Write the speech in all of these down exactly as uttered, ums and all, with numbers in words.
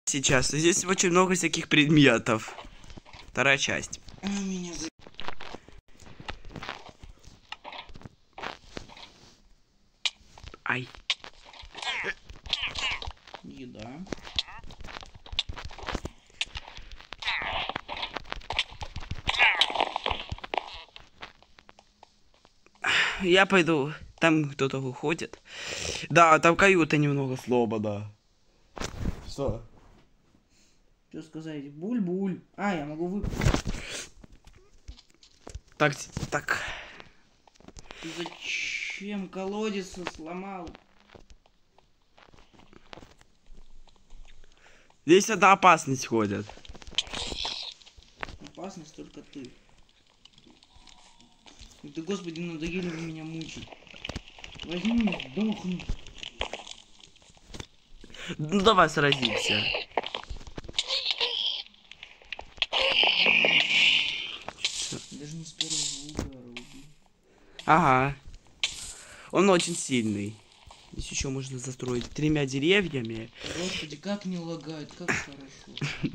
Сейчас. Здесь очень много всяких предметов. Вторая часть. А, меня за... Ай. Еда. Я пойду. Там кто-то выходит. Да, там каюта немного сломана. Что? Что сказать? Буль-буль. А, я могу выпить. Так, так. Ты зачем колодец сломал? Здесь одна опасность ходит. Опасность только ты. Да, господи, надоели вы меня мучить. Возьми, сдохну. Ну давай сразимся. Даже не с первого удара убил. Ага. Он очень сильный. Здесь еще можно застроить тремя деревьями. Господи, как не лагает, как хорошо.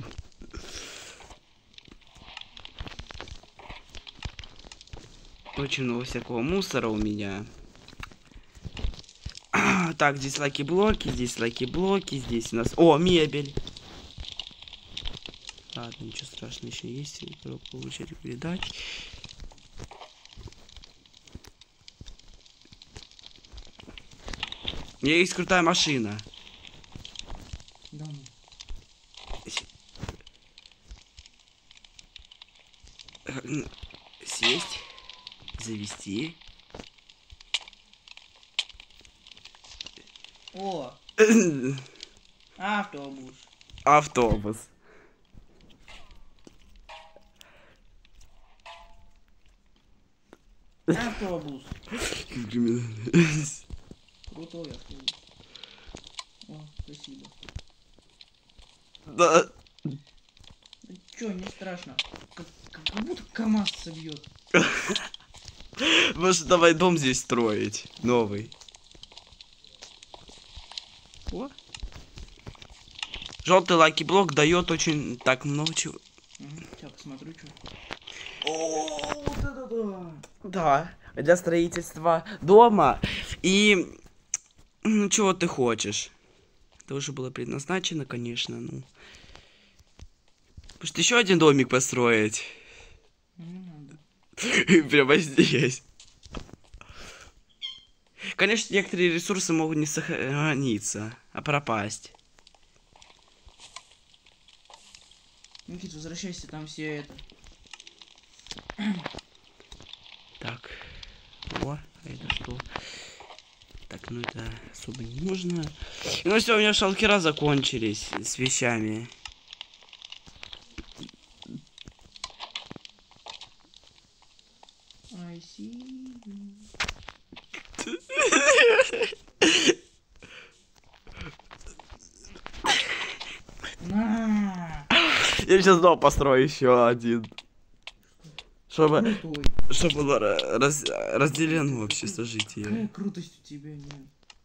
Очень много всякого мусора у меня. Так, здесь лаки-блоки, здесь лаки-блоки, здесь у нас... О, мебель! Ладно, ничего страшного, еще есть. Получать передач. У меня есть крутая машина. Да ну. Сесть. Завести. О! Автобус. Автобус. Автобус. Крутой автобус. О, спасибо. Да. Да чё, не страшно. Как, как будто КамАЗ собьет. Может, давай дом здесь строить. Новый. О. Желтый лаки-блок дает очень так много чего. Угу. Сейчас посмотрю, что. О, вот это да! Да, для строительства дома. И ну чего ты хочешь? Это уже было предназначено, конечно, ну. Может еще один домик построить? Не надо. Прямо здесь. Конечно, некоторые ресурсы могут не сохраниться, а пропасть. Никит, возвращайся, там все это. Так. О, а это что? Так, ну это особо не нужно. Ну все, у меня шалкера закончились с вещами. I see you. На! Я сейчас дома построю еще один. Чтобы, Крутой. чтобы было раз, разделено вообще сожитие. Какая крутость у тебя, нет.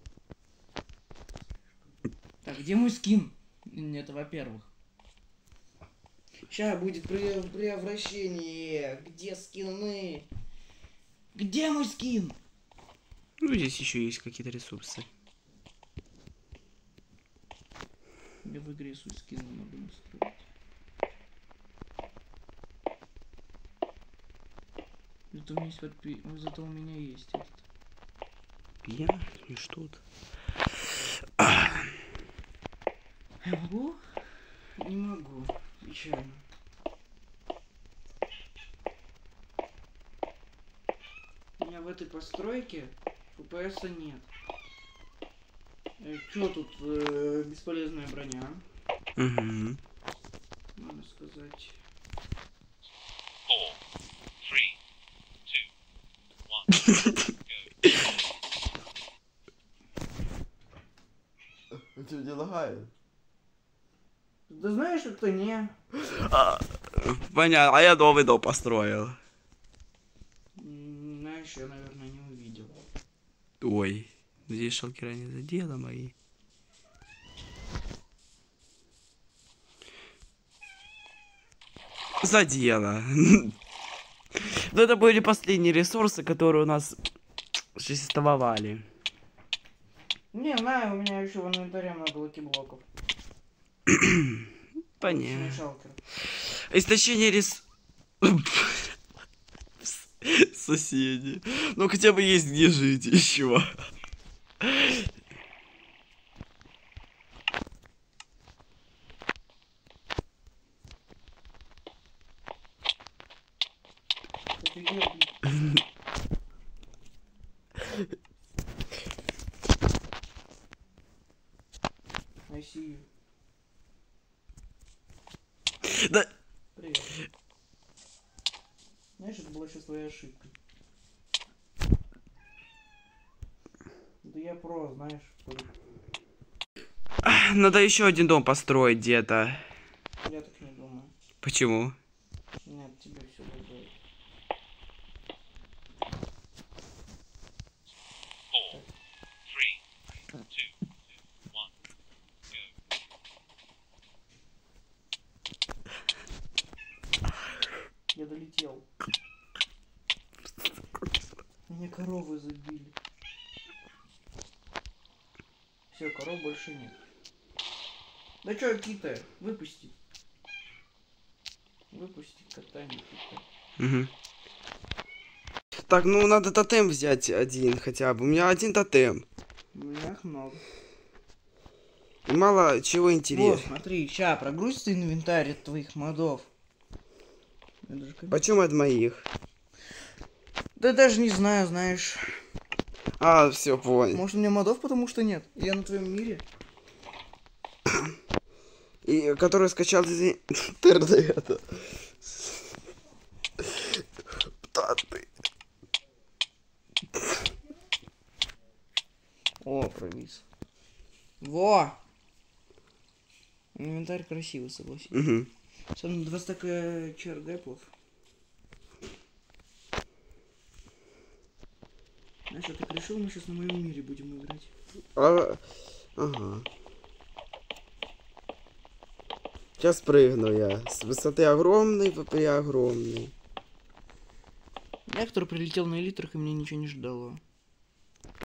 Так, где мой скин? Это во-первых. Сейчас будет пре превращение. Где скины? Где мой скин? Ну, здесь еще есть какие-то ресурсы. Я в игре суть скина надо настроить. Зато у меня есть подпи... Зато у меня есть этот. Я? И что-то. Я могу? Не могу. Печально. У меня в этой постройке эф пи эс нет. Э, Чё тут э, бесполезная броня? Угу. Надо сказать. Four, three, two, one, go. У тебя не лагает? Да знаешь, это не. А, понятно, а я новый дом построил. М, Знаешь, я, наверное, не увидел. Ой, здесь шалкера не задела мои. задело. Но это были последние ресурсы, которые у нас существовали. Не, знаю, у меня еще в инвентаре много лаки-блоков. Понятно. Шалкер. Истощение рес... Соседи. Ну хотя бы есть где жить еще. Офигел. I see you. Да. Привет. Знаешь, это была сейчас твоя ошибка. Да я про, знаешь. Что... Надо еще один дом построить где-то. Я так не думаю. Почему? Нет, тебе все будет. Four, three, two, one, go. Я долетел. Меня коровы забили. Все, коров больше нет. Да чё, Кита, выпусти. Выпусти кота, Никита. Угу. Так, ну надо тотем взять один хотя бы. У меня один тотем. У меня их много. И мало чего Вот, интересного. смотри, ща, прогрузится инвентарь от твоих модов. Почему от моих? Да даже не знаю, знаешь. А, все, понял. Может, у меня модов потому что нет? Я на твоем мире. И который скачал из интернета. Да ты. О, провис. Во! Инвентарь красивый, согласен. Угу. Сам два стака чергэпов. Знаешь, я так решил, мы сейчас на моем мире будем играть. А, ага. Сейчас прыгну я. С высоты огромной, при огромной. Я, который прилетел на элитрах, и мне ничего не ждало.